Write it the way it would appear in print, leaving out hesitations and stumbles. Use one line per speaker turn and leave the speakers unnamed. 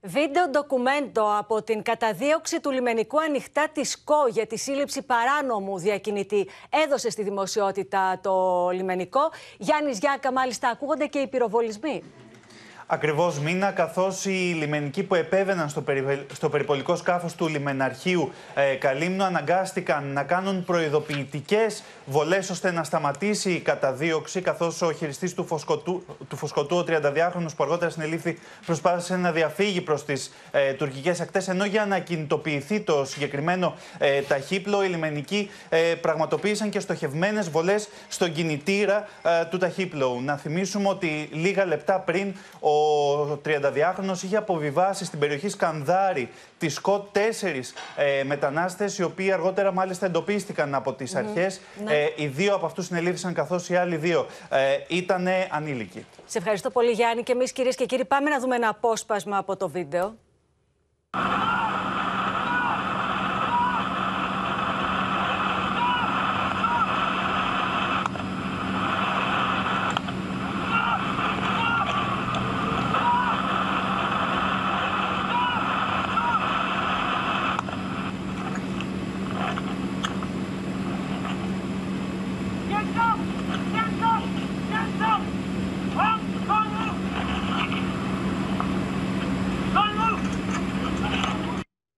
Βίντεο ντοκουμέντο από την καταδίωξη του λιμενικού ανοιχτά της ΣΚΟ για τη σύλληψη παράνομου διακινητή έδωσε στη δημοσιότητα το λιμενικό. Γιάννης Γιάκα, μάλιστα, ακούγονται και οι πυροβολισμοί.
Ακριβώς, Μίνα, καθώς οι λιμενικοί που επέβαιναν στο περιπολικό σκάφος του λιμεναρχείου Καλύμνου αναγκάστηκαν να κάνουν προειδοποιητικές βολές ώστε να σταματήσει η καταδίωξη, καθώς ο χειριστής του Φωσκωτού, ο 32χρονος που αργότερα συνελήφθη, προσπάθησε να διαφύγει προς τις τουρκικές ακτές, ενώ για να κινητοποιηθεί το συγκεκριμένο ταχύπλο, οι λιμενικοί πραγματοποίησαν και στοχευμένες βολές στον κινητήρα του ταχύπλου. Να θυμίσουμε ότι λίγα λεπτά πριν ο 32χρονος είχε αποβιβάσει στην περιοχή Σκανδάρη τη ΣΚΟ 4 μετανάστες, οι οποίοι αργότερα μάλιστα εντοπίστηκαν από τις αρχές. Οι δύο από αυτούς συνελήφθησαν, καθώς οι άλλοι δύο ήταν ανήλικοι.
Σε ευχαριστώ πολύ, Γιάννη. Και εμείς, κυρίες και κύριοι, πάμε να δούμε ένα απόσπασμα από το βίντεο.